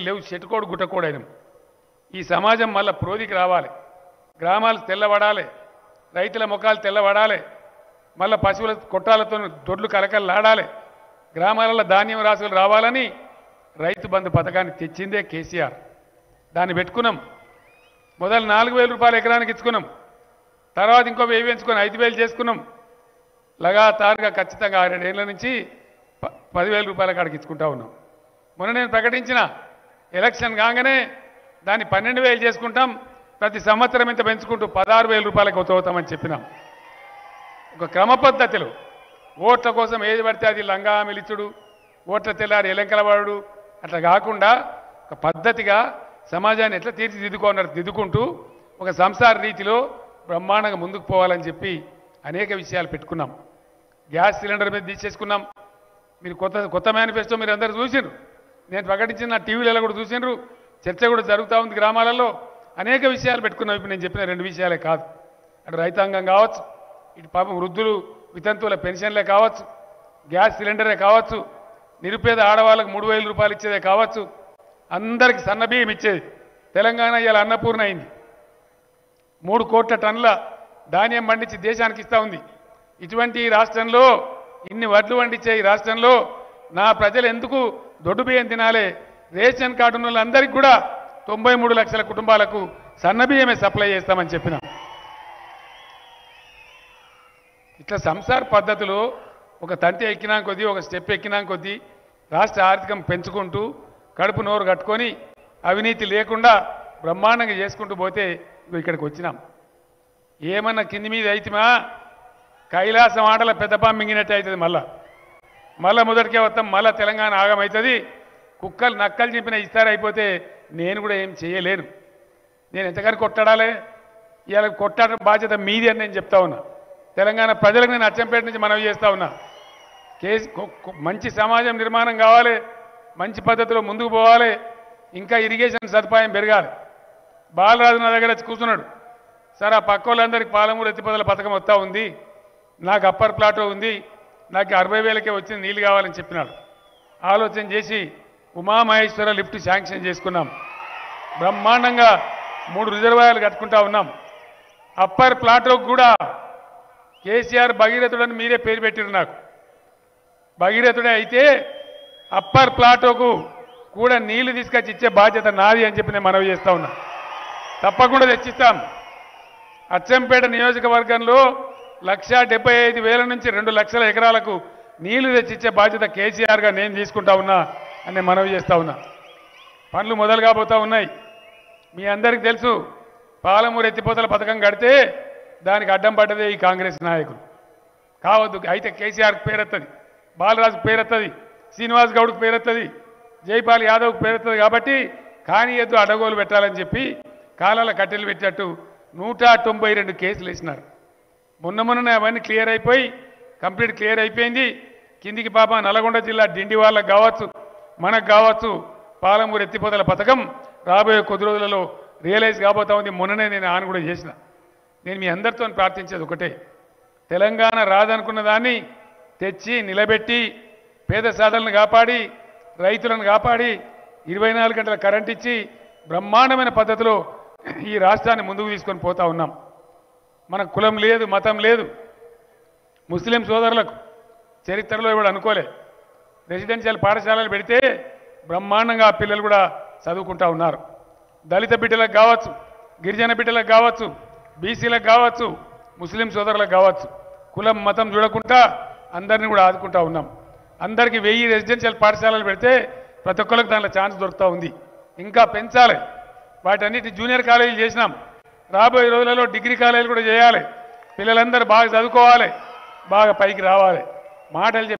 లేవు, చెట్టుకోడు గుట్టకోడైనం. ఈ సమాజం మళ్ళా ప్రోదికి రావాలి, గ్రామాలు తెల్లబడాలి, రైతుల ముఖాలు తెల్లబడాలి, మళ్ళా పశువుల కొట్టాలతో దొడ్లు కలకలలాడాలి, గ్రామాలలో ధాన్యం రాసులు రావాలని రైతు బంధు పథకాన్ని తెచ్చిందే కేసీఆర్. దాన్ని పెట్టుకున్నాం. మొదలు 4,000 రూపాయలు ఎకరానికి ఇచ్చుకున్నాం, తర్వాత ఇంకో 1000 పెంచుకొని 5,000 చేసుకున్నాం. లగాతారుగా ఖచ్చితంగా 6 ఏళ్ల నుంచి 10,000 రూపాయల కాడికి ఇచ్చుకుంటా ఉన్నాం. మొన్న నేను ప్రకటించిన ఎలక్షన్ కాగానే దాన్ని 12,000 చేసుకుంటాం, ప్రతి సంవత్సరం ఇంత పెంచుకుంటూ 16,000 రూపాయలకు అవుతామని చెప్పినాం. ఒక క్రమ పద్ధతిలో ఓట్ల కోసం ఏది పడితే అది లంగా మిలిచుడు, ఓట్ల తెల్లారి ఎలంకలవాడు అట్లా కాకుండా ఒక పద్ధతిగా సమాజాన్ని ఎట్లా దిద్దుకుంటూ ఒక సంసార రీతిలో బ్రహ్మాండంగా ముందుకు పోవాలని చెప్పి అనేక విషయాలు పెట్టుకున్నాం. గ్యాస్ సిలిండర్ మీద తీసేసుకున్నాం. మీరు కొత్త మేనిఫెస్టో మీరు అందరూ చూసినారు, నేను ప్రకటించిన నా టీవీలలో కూడా చూసినారు, చర్చ కూడా జరుగుతూ ఉంది గ్రామాలలో. అనేక విషయాలు పెట్టుకున్నాం. ఇప్పుడు నేను చెప్పిన 2 విషయాలే కాదు, అటు రైతాంగం కావచ్చు, ఇటు పాపం వృద్ధులు వితంతువుల పెన్షన్లే కావచ్చు, గ్యాస్ సిలిండరే కావచ్చు, నిరుపేద ఆడవాళ్ళకు 3,000 రూపాయలు ఇచ్చేదే కావచ్చు, అందరికి సన్నబియ్యం ఇచ్చేది. తెలంగాణ ఇవాళ అన్నపూర్ణ అయింది. 3 కోట్ల టన్నుల ధాన్యం పండించి దేశానికి ఇస్తూ ఉంది. ఇటువంటి రాష్ట్రంలో, ఇన్ని వడ్లు పండించే ఈ రాష్ట్రంలో నా ప్రజలు ఎందుకు దొడ్డు బియ్యం తినాలి? రేషన్ కార్డు ఉన్న వాళ్ళందరికీ కూడా 93 లక్షల కుటుంబాలకు సన్నబియ్యమే సప్లై చేస్తామని చెప్పినాం. ఇట్లా సంసార పద్ధతిలో ఒక తంతి ఎక్కినా కొద్దీ, ఒక స్టెప్ ఎక్కినా కొద్దీ రాష్ట్ర ఆర్థికం పెంచుకుంటూ కడుపు నోరు కట్టుకొని అవినీతి లేకుండా బ్రహ్మాండంగా చేసుకుంటూ పోతే ఇక్కడికి వచ్చినాం. ఏమన్నా కింది మీద అయితేమా కైలాసం ఆటల పెద్దపాం మింగినట్టు అవుతుంది. మళ్ళా మొదటికే వస్తాం, మళ్ళా తెలంగాణ ఆగమవుతుంది. కుక్కలు నక్కలు చెప్పిన ఇస్తారైపోతే నేను కూడా ఏం చేయలేను. నేను ఎంతగానో కొట్టాడాలి, ఇవాళ కొట్టాడడం బాధ్యత మీది అని నేను చెప్తా ఉన్నా. తెలంగాణ ప్రజలకు నేను అచ్చంపేట నుంచి మనవి చేస్తా ఉన్నా. మంచి సమాజం నిర్మాణం కావాలి, మంచి పద్ధతిలో ముందుకు పోవాలి, ఇంకా ఇరిగేషన్ సదుపాయం పెరగాలి. బాలరాజు నా దగ్గర వచ్చి కూర్చున్నాడు, సార్ ఆ పక్క వాళ్ళందరికీ పాలమూరు ఎత్తిపోతల పథకం వస్తూ ఉంది, నాకు అప్పర్ ప్లాటో ఉంది, నాకు 60,000కే వచ్చిన నీళ్ళు కావాలని చెప్పినాడు. ఆలోచన చేసి ఉమామహేశ్వర లిఫ్ట్ శాంక్షన్ చేసుకున్నాం. బ్రహ్మాండంగా 3 రిజర్వాయర్లు కట్టుకుంటా ఉన్నాం. అప్పర్ ప్లాటోకు కూడా కేసీఆర్ భగీరథుడని మీరే పేరు పెట్టిరు. నాకు భగీరథుడే అయితే అప్పర్ ప్లాటోకు కూడా నీళ్లు తీసుకొచ్చి ఇచ్చే బాధ్యత నాది అని చెప్పి నేను మనవి చేస్తా ఉన్నా. తప్పకుండా తెచ్చిస్తాం. అచ్చంపేట నియోజకవర్గంలో 1,75,000 నుంచి 2 లక్షల ఎకరాలకు నీళ్లు తెచ్చిచ్చే బాధ్యత కేసీఆర్గా నేను తీసుకుంటా ఉన్నా అని నేను మనవి చేస్తా ఉన్నా. పనులు మొదలు కాబోతా ఉన్నాయి. మీ అందరికీ తెలుసు, పాలమూరు ఎత్తిపోతల పథకం కడితే దానికి అడ్డం పడ్డదే ఈ కాంగ్రెస్ నాయకులు. కావద్దు, అయితే కేసీఆర్కి పేరెత్తది, బాలరాజుకు పేరెత్తది, శ్రీనివాస్ గౌడ్కు పేరెత్తది, జైపాల్ యాదవ్కు పేరెత్తది. కాబట్టి కానీయద్దు, అడగోలు పెట్టాలని చెప్పి కాలాల కట్టెలు పెట్టినట్టు 192 కేసులు వేసినారు. మొన్ననే అవన్నీ క్లియర్ అయిపోయి కంప్లీట్ క్లియర్ అయిపోయింది. కిందికి పాప నల్గొండ జిల్లా డిండి వాళ్ళకు కావచ్చు, మనకు కావచ్చు, పాలమూరు ఎత్తిపోతల పథకం రాబోయే కొద్ది రోజులలో రియలైజ్ కాబోతా ఉంది. మొన్ననే నేను ఆన్ కూడా చేసిన. నేను మీ అందరితో ప్రార్థించేది ఒకటే, తెలంగాణ రాదనుకున్న దాన్ని తెచ్చి నిలబెట్టి పేద సాధనలను కాపాడి రైతులను కాపాడి 24 గంటల కరెంట్ ఇచ్చి బ్రహ్మాండమైన పద్ధతిలో ఈ రాష్ట్రాన్ని ముందుకు తీసుకొని పోతా ఉన్నాం. మనకు కులం లేదు, మతం లేదు. ముస్లిం సోదరులకు చరిత్రలో ఇప్పుడు అనుకోలే, రెసిడెన్షియల్ పాఠశాలలు పెడితే బ్రహ్మాండంగా ఆ పిల్లలు కూడా చదువుకుంటా ఉన్నారు. దళిత బిడ్డలకు కావచ్చు, గిరిజన బిడ్డలకు కావచ్చు, బీసీలకు కావచ్చు, ముస్లిం సోదరులకు కావచ్చు, కులం మతం చూడకుండా అందరినీ కూడా ఆదుకుంటా ఉన్నాం. అందరికీ 1000 రెసిడెన్షియల్ పాఠశాలలు పెడితే ప్రతి ఒక్కరికి దాంట్లో ఛాన్స్ దొరుకుతూ ఉంది. ఇంకా పెంచాలి. వాటన్నిటి జూనియర్ కాలేజీలు చేసినాం. రాబోయే రోజులలో డిగ్రీ కాలేజీలు కూడా చేయాలి. పిల్లలందరూ బాగా చదువుకోవాలి, బాగా పైకి రావాలి. మాటలు